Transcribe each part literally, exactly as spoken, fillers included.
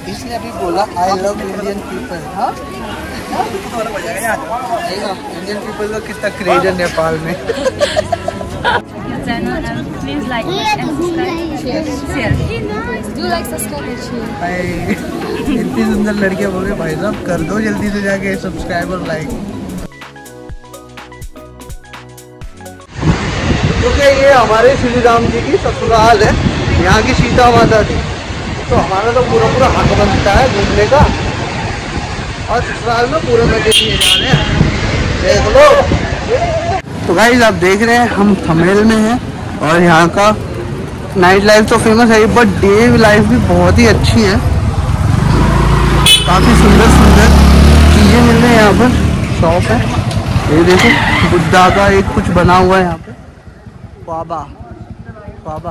इसने अभी बोला आई लव इंडियन पीपल। हाँ इंडियन पीपल का कितना क्रेज है नेपाल में। इतनी सुंदर लड़कियां बोल रहे भाई साहब कर दो जल्दी से जाके सब्सक्राइब और लाइक। क्योंकि ये हमारे श्री राम जी की ससुराल है, यहाँ की सीता माता थी, तो हमारा तो पूरा पूरा हक बनता है घूमने का। और ससुराल में पूरा मजे लिए जा रहे हैं, देख लो। तो गाइस आप देख रहे हैं हम थमेल में हैं और यहाँ का नाइट लाइफ तो फेमस है, बट डे लाइफ भी बहुत ही अच्छी है। काफ़ी सुंदर सुंदर चीज़ें मिल रही हैं यहाँ पर। शॉप है, ये देखो बुद्धा का एक कुछ बना हुआ है यहाँ पे। बाबा बाबा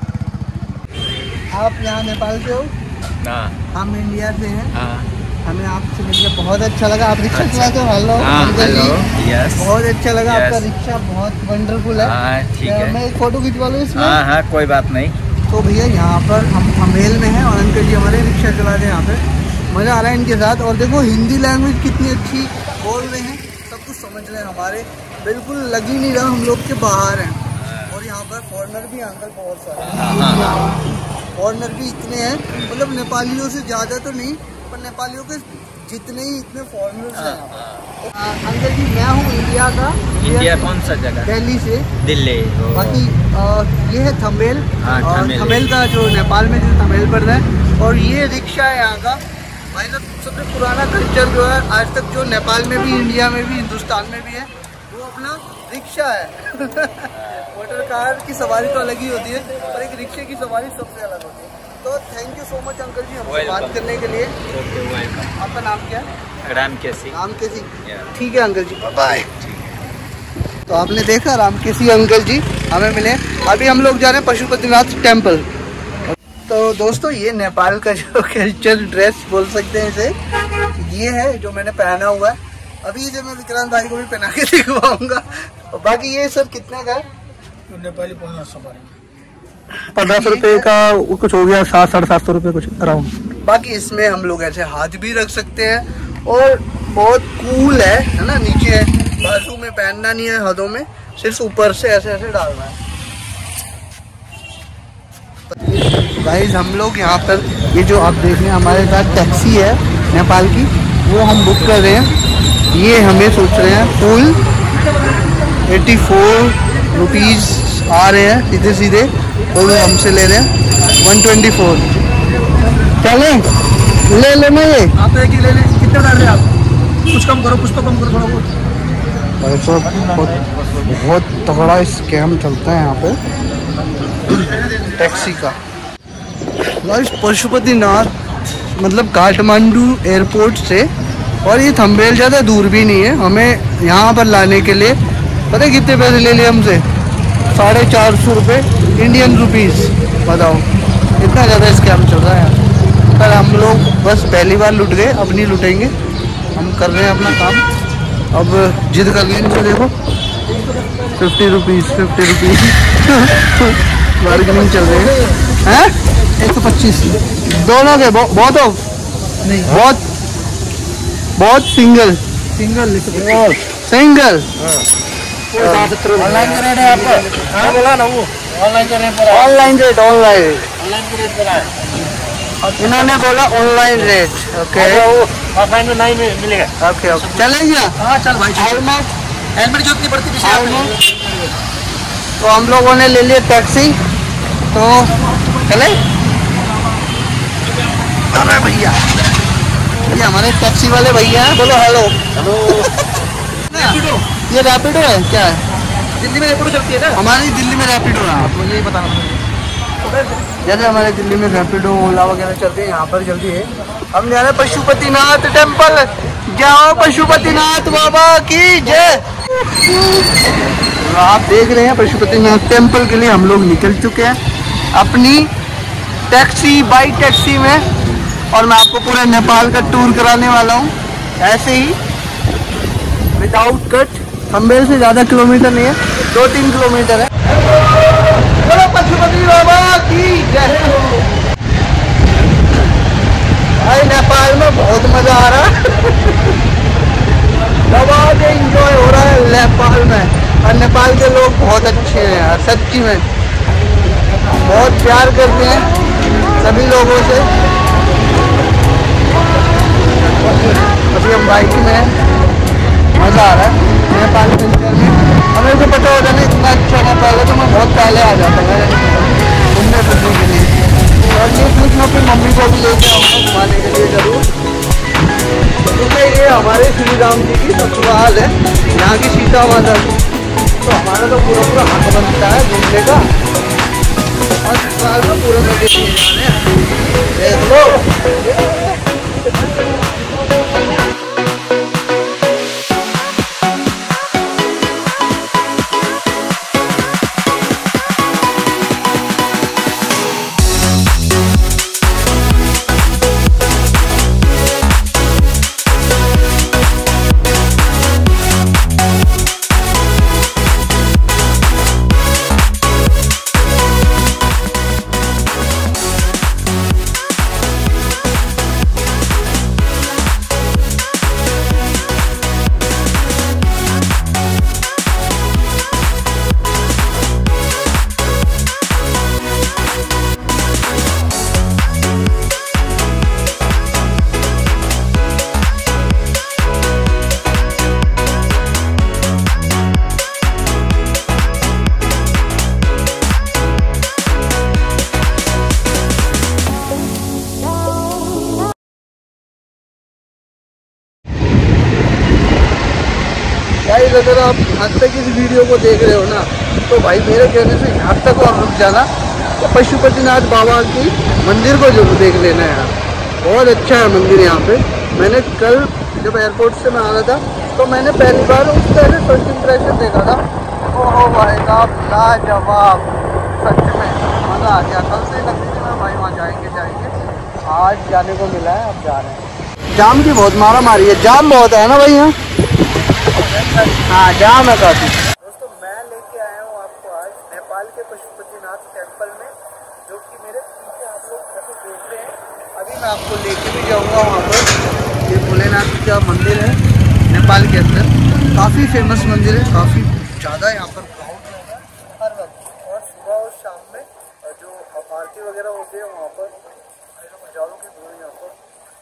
आप यहाँ नेपाल से हो ना? हम इंडिया से हैं। हाँ। हमें आपसे मिलकर बहुत अच्छा लगा। आप रिक्शा चलाते हो? हेलो हेलो यस, बहुत अच्छा लगा आपका रिक्शा, बहुत वंडरफुल है। ठीक है, मैं एक फोटो खिंचवा लूँ इसमें? हाँ हाँ कोई बात नहीं। तो भैया यहाँ पर हम थमेल में हैं और अंकल जी हमारे रिक्शा चला रहे हैं यहाँ पे। मज़ा आ रहा है इनके साथ। और देखो हिंदी लैंग्वेज कितनी अच्छी बोल रहे हैं, सब कुछ समझ रहे हैं हमारे, बिल्कुल लग ही नहीं रहा हम लोग के बाहर हैं। और यहाँ पर फॉरेनर भी अंकल बहुत सारे, फॉरेनर भी इतने हैं, मतलब नेपालियों से ज़्यादा तो नहीं पर नेपालियों के जितने ही इतने फॉरेनर्स हैं। अंकल जी मैं हूँ इंडिया का। इंडिया कौन सा जगह? दिल्ली से। दिल्ली। बाकी ये है थमेल, और थमेल का जो नेपाल में जो थमेल पड़ रहा है। और ये रिक्शा है यहाँ का भाई साहब, सबसे पुराना कल्चर जो है आज तक जो नेपाल में भी, इंडिया में भी, हिंदुस्तान में भी है, वो अपना रिक्शा है। मोटर कार की सवारी तो अलग ही होती है, पर एक रिक्शे की सवारी सबसे अलग होती है। तो thank you so much uncle ji हमसे बात करने के लिए। आपका नाम क्या है? राम केसी। राम केसी, ठीक है अंकल जी, बाय। तो आपने देखा राम केसी अंकल जी हमें मिले। अभी हम लोग जा रहे हैं पशुपतिनाथ टेम्पल। तो दोस्तों ये नेपाल का जो कल्चर ड्रेस बोल सकते हैं इसे, ये है जो मैंने पहना हुआ है। अभी जो मैं विक्रांत भाई को भी पहना के दिखवाऊंगा। बाकी ये सर कितने का है? नेपाली पंद्रह सौ पंद्रह सौ रुपये का कुछ हो गया, सात साढ़े सात सौ रुपये कुछ अराउंड। बाकी इसमें हम लोग ऐसे हाथ भी रख सकते हैं और बहुत कूल है, है ना। नीचे बाजू में पहनना नहीं है, हाथों में सिर्फ ऊपर से ऐसे ऐसे डालना है। गाइस हम लोग यहाँ पर ये जो आप देख रहे हैं हमारे साथ टैक्सी है नेपाल की, वो हम बुक कर रहे हैं। ये हमें सोच रहे हैं फुल एटी फोर रुपीज़ आ रहे हैं सीधे सीधे, और वो हमसे ले रहे हैं वन ट्वेंटी फोर। चलें ले लेना ये आप एक ही ले लें। कितना डाल रहे हैं आप? कुछ कम करो, कुछ तो कम करो थोड़ा बहुत। बहुत बहुत तगड़ा स्कैम चलता है यहाँ पे टैक्सी का। पशुपतिनाथ मतलब काठमांडू एयरपोर्ट से, और ये थम्बेल ज़्यादा दूर भी नहीं है। हमें यहाँ पर लाने के लिए पता है कितने पैसे ले लिए हमसे? साढ़े चार सौ रुपये इंडियन रुपीज़। बताओ इतना ज़्यादा स्कैम चल रहा है। पर हम लोग बस पहली बार लुट गए, अब नहीं लुटेंगे। हम कर रहे हैं अपना काम, अब जिद कर लेंगे। तो देखो fifty rupees fifty rupees bargaining चल रही है। हैं एक सौ पच्चीस दोनों के बहुत हो नहीं, बहुत बहुत single single single online rate है आपका? हाँ बोला ना वो online rate, online rate online इन्होंने बोला ऑनलाइन रेट। ओके ऑफलाइन में नहीं मिलेगा। ओके ओके चलेंगे। हाँ चल भाई, हेलमेट हेलमेट जो इतनी पड़ती है। तो हम लोगों ने ले लिया टैक्सी, तो चले। अरे भैया ये हमारे टैक्सी वाले भैया हैं, बोलो हेलो हेलो। ये रैपिडो है क्या है? दिल्ली में रैपिडो चलती है ना? हमारी दिल्ली में रैपिडो है, आपको यही बताना। जैसे हमारे दिल्ली में रैपिडो ओला वगैरह चलती है, यहाँ पर चलती है। हम जा रहे हैं पशुपतिनाथ टेम्पल। जाओ पशुपतिनाथ बाबा की जय। आप देख रहे हैं पशुपतिनाथ टेम्पल के लिए हम लोग निकल चुके हैं अपनी टैक्सी बाई टैक्सी में, और मैं आपको पूरा नेपाल का टूर कराने वाला हूँ ऐसे ही विदाउट कट। थम्बेल से ज़्यादा किलोमीटर नहीं है, दो तीन किलोमीटर है। पशुपति बाबा की जय हो। बहुत मजा आ रहा है। दबा के इंजॉय हो रहा है नेपाल में। और नेपाल के लोग बहुत अच्छे हैं यार, सच्ची में बहुत प्यार करते हैं सभी लोगों से। अभी हम बाइक में हैं, मज़ा आ रहा है नेपाल कल्चर में। हमें तो पता होता नहीं इतना अच्छा नेपाल है, तो मैं बहुत पहले आ जाता है घूमने फिरने के लिए। और ये कुछ मैं अपनी मम्मी को भी लेके आऊँगा घुमाने के लिए जरूर, क्योंकि ये हमारे श्री राम जी की ससुराल है, यहाँ की सीता माता की। तो हमारा तो पूरा पूरा हक बनता है घूमने का, और ससुराल में पूरा मजे किए जा रहे हैं। देख लो गाइस, अगर आप यहाँ तक इस वीडियो को देख रहे हो ना, तो भाई मेरे कहने से यहाँ तक और रुक जाना, तो पशुपतिनाथ बाबा की मंदिर को जरूर देख लेना है यार। बहुत अच्छा है मंदिर यहाँ पे। मैंने कल जब एयरपोर्ट से मैं आ रहा था, तो मैंने पहली बार उस तरह फर्स्ट इंप्रेशन देखा था। ओह भाई साहब लाजवाब, सच में मज़ा आ गया। कल से लगती थी मैं भाई वहाँ जाएंगे जाएंगे, आज जाने को मिला है, अब जा रहे हैं। जाम की बहुत मारा मारी है, जाम बहुत है ना भाई यहाँ। हाँ जाम है काफी। दोस्तों मैं लेके आया हूँ आपको आज नेपाल के पशुपतिनाथ टेम्पल में, जो कि मेरे पीछे आप लोग कैसे देख रहे हैं। अभी मैं आपको लेके भी जाऊँगा वहाँ पर। ये भोलेनाथ का मंदिर है नेपाल के अंदर, काफ़ी फेमस मंदिर है, काफ़ी ज़्यादा यहाँ पर क्राउड रहता है हर वक्त। और सुबह और शाम में जो आरती वगैरह होती है वहाँ पर हजारों की भीड़ यहाँ पर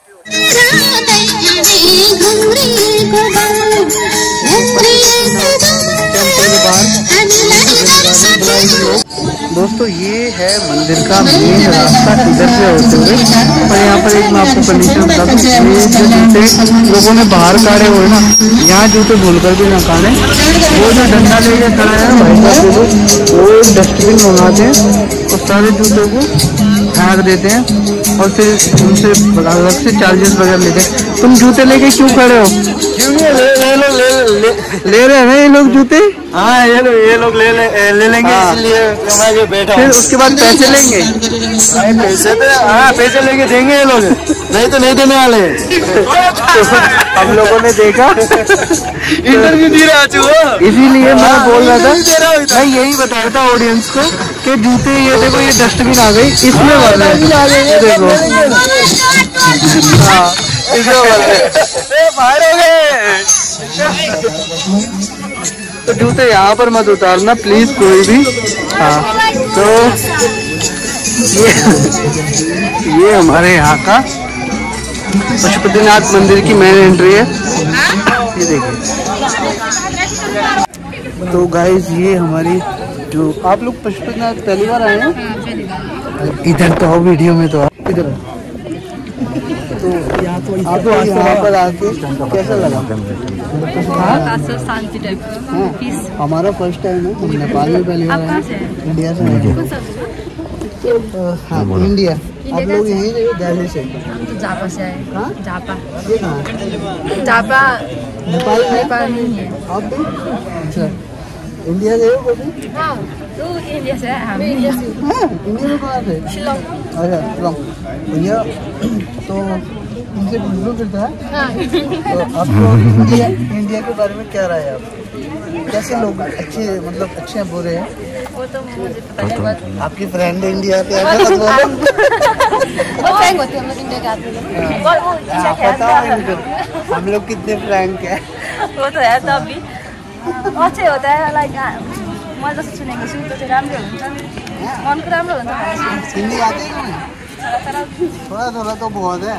दोस्तों। ये है मंदिर का मेन रास्ता, इधर से होते हुए। और यहाँ पर एक मैं आपको कंडीशन बता दूँ, ये जो जूते लोगों ने बाहर काढ़े हुए ना, यहाँ जूते भूल कर भी ना काढ़े। वो जो डंडा लेके खड़ा है ना भाई साहब, वो एक डस्टबिन मंगाते हैं और सारे जूतों को फेंक देते हैं और फिर उनसे अलग से चार्जेस वगैरह लेते हैं। तुम जूते लेके क्यों खड़े हो? क्यों ले ले लो ले ले ले रहे हैं ये लोग जूते। हाँ ये लोग ये लोग ले ले ले लेंगे, इसलिए मैं जो बैठा। फिर उसके बाद पैसे लेंगे। पैसे तो हाँ पैसे लेके देंगे ये लोग, नहीं तो नहीं देने वाले। हम लोगों ने देखा इंटरव्यू दे रहा था, इसीलिए मैं बोल रहा था, मैं यही बता रहा था ऑडियंस को कि जूते ये देखो, ये डस्टबिन आ गई, इसमें वाले देखो। हाँ इसमें वाले बाहर हो गए। तो जूते यहाँ पर मत उतारना प्लीज कोई भी। हाँ तो ये ये हमारे यहाँ का पशुपतिनाथ मंदिर की मेन एंट्री है, ये देखिए। तो गाइस ये हमारी जो आप लोग पशुपतिनाथ पहली बार आए हैं इधर, तो आओ वीडियो में, तो आप इधर। तो आपको यहाँ पर आके कैसा लगा? शांति टाइप का। हमारा फर्स्ट टाइम है, हम नेपाल में पहली बार आए हैं, इंडिया से आए। हाँ इंडिया। आप लोग यहीं दिल्ली से? हम तो जापा से आए। हाँ जापा। ये कहाँ है? जापा नेपाल में? नेपाल नहीं है। आप भी? अच्छा इंडिया गए हो कभी? हाँ तो इंडिया से हम इंडिया से। हाँ इंडिया में कहाँ थे? शिलोंग। अच्छा शिलोंग। भैया तो इनसे पूछो फिरता है। हाँ। तो आपको इंडिया इंडिया के बारे में क्या राय है आप? कैसे लोग अच्छे, मतलब अच्छे हैं बुरे हैं? वो तो मुझे पता नहीं, बट आपकी फ्रेंड इंडिया के ऐसा मत बोलो। बहुत फ्रैंक होते हैं हम लोग इंडिया के आदमी लोग। और वो ईशा बताओ हम लोग कितने फ्रैंक है। वो तो है तब भी अच्छै होता है। लाइक मैले जस्तो सुनेको छु त्यो चाहिँ राम्रो हुन्छ मनको राम्रो हुन्छ। हिंदी आती है तुम्हें? थोड़ा थोड़ा तो बहुत है।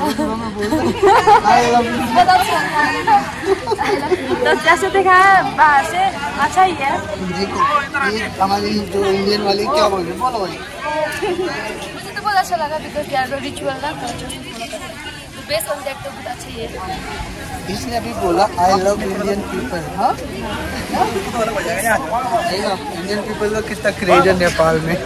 तो जैसे देखा बाहर से अच्छा ही है। ये हमारी जो इंडियन वाली क्या बोल रहे बोलो भाई। मुझे तो बहुत अच्छा लगा बिकॉज दे आर रिचुअल ना कल्चर बेस्ड ऑन दैट तो बहुत अच्छा ही है। इसने अभी बोला आई लव इंडियन पीपल। हाँ इंडियन पीपल का कितना क्रेज है नेपाल में।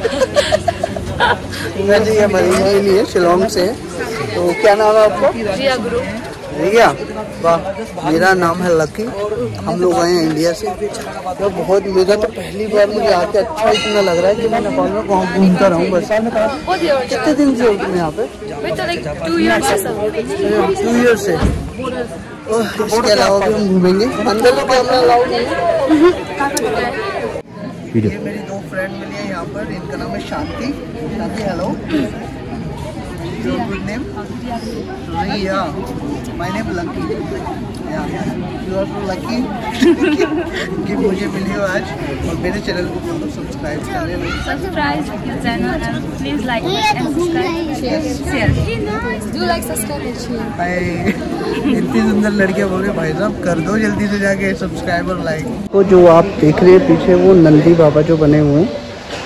जी हमारी नहीं है शिलोंग से। तो क्या नाम है आपका? रिया गुरु। रिया वाह। मेरा नाम है लकी। हम लोग आए हैं इंडिया से। तो बहुत मेरा तो पहली बार मुझे आके अच्छा इतना लग रहा है कि मैं नेपाल में कहाँ घूमता रहूँ बस। कितने दिन से हो तुम यहाँ पे? टू ईयर से। इसके अलावा भी हम घूमेंगे। अंदर तो कैमरा अलाउड नहीं है। ये मेरी दो फ्रेंड मिली है यहाँ पर। इनका नाम है Shanti. Shanti hello. Good name? Riya. My name Lucky. You are so lucky कि मुझे मिली हो आज। और मेरे चैनल को फॉलो सब्सक्राइब कर लेना। Subscribe channel and please like and subscribe share. Do like subscribe and share. इतनी सुंदर लड़कियां बोल रहे भाई साहब कर दो जल्दी से जाके सब्सक्राइब और लाइक। तो जो आप देख रहे हैं पीछे वो नंदी बाबा जो बने हुए हैं।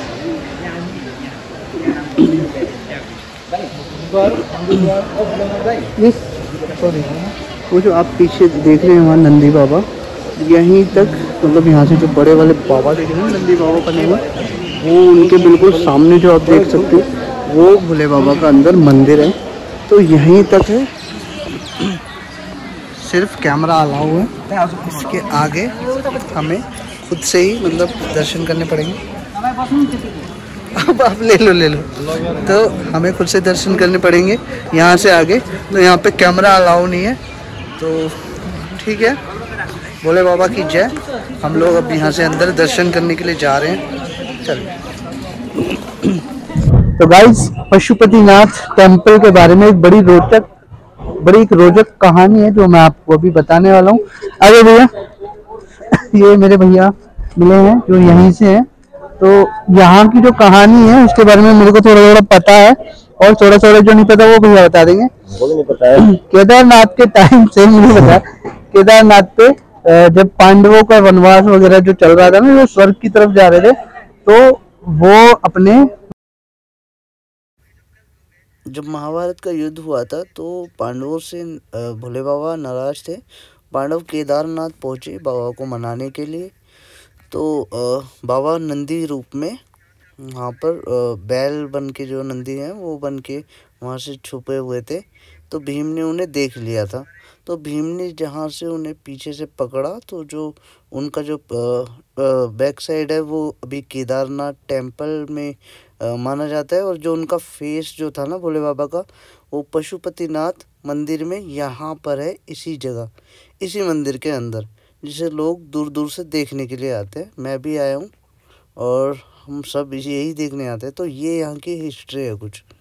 सॉरी वो जो आप पीछे देख रहे हैं वहाँ नंदी बाबा यहीं तक मतलब यहाँ से जो बड़े वाले बाबा देख रहे हैं नंदी बाबा बने हुए वो उनके बिल्कुल सामने जो आप देख सकते हो वो भोले बाबा का अंदर मंदिर है। तो यहीं तक है। सिर्फ कैमरा अलाउ है। इसके आगे हमें खुद से ही मतलब दर्शन करने पड़ेंगे। अब आप ले लो ले लो। तो हमें खुद से दर्शन करने पड़ेंगे यहाँ से आगे। तो यहाँ पे कैमरा अलाउ नहीं है। तो ठीक है भोले बाबा की जय। हम लोग अब यहाँ से अंदर दर्शन करने के लिए जा रहे हैं। चलिए। तो गाइस पशुपतिनाथ टेम्पल के बारे में एक बड़ी रोचक बड़ी एक रोचक कहानी है जो मैं आपको अभी बताने वाला हूँ। अरे भैया ये मेरे भैया मिले हैं जो यहीं से हैं। तो यहाँ की जो कहानी है उसके बारे में मेरे को थोड़ा थोड़ा पता है और थोड़ा थोड़ा जो नहीं पता वो भैया बता देंगे। वो नहीं पता है। केदारनाथ के टाइम से मुझे पता केदारनाथ पे जब पांडवों का वनवास वगैरह जो चल रहा था ना वो स्वर्ग की तरफ जा रहे थे तो वो अपने जब महाभारत का युद्ध हुआ था तो पांडवों से भोले बाबा नाराज थे। पांडव केदारनाथ पहुंचे बाबा को मनाने के लिए। तो बाबा नंदी रूप में वहाँ पर बैल बन के जो नंदी हैं वो बन के वहाँ से छुपे हुए थे। तो भीम ने उन्हें देख लिया था। तो भीम ने जहाँ से उन्हें पीछे से पकड़ा तो जो उनका जो बैक साइड है वो अभी केदारनाथ टेम्पल में आ, माना जाता है। और जो उनका फेस जो था ना भोले बाबा का वो पशुपतिनाथ मंदिर में यहाँ पर है इसी जगह इसी मंदिर के अंदर जिसे लोग दूर दूर से देखने के लिए आते हैं। मैं भी आया हूँ और हम सब यही देखने आते हैं। तो ये यहाँ की हिस्ट्री है कुछ।